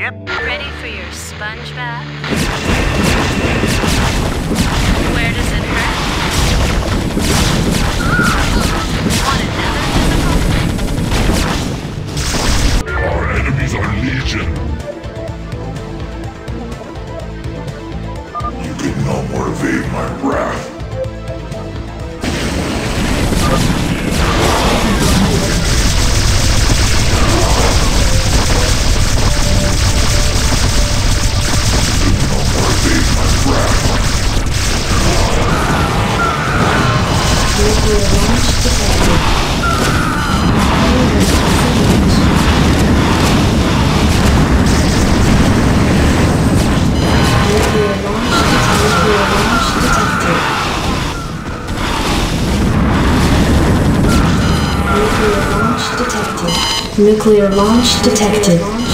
Ready for your sponge bath? Where does it hurt? Want another physical? Our enemies are legion. You can no more evade my wrath. Nuclear launch detected.